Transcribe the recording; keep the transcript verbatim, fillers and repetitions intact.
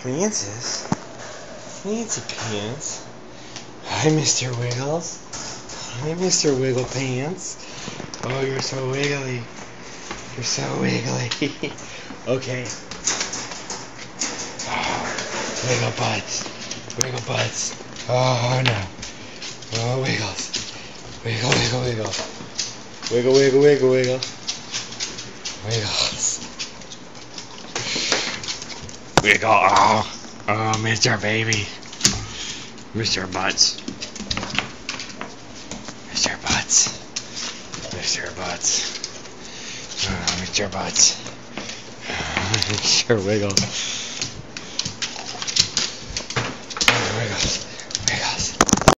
Francis? Fancy Pants? Hi, Mister Wiggles. Hi, Mister Wiggle Pants. Oh, you're so wiggly. You're so wiggly. Okay. Oh, wiggle butts. Wiggle butts. Oh, no. Oh, wiggles. Wiggle, wiggle, wiggle. Wiggle, wiggle, wiggle, wiggle. Wiggles. Wiggle. Oh, oh, Mister Baby. Mister Butts. Mister Butts. Mister Butts. Oh, Mister Butts. Mister Wiggle.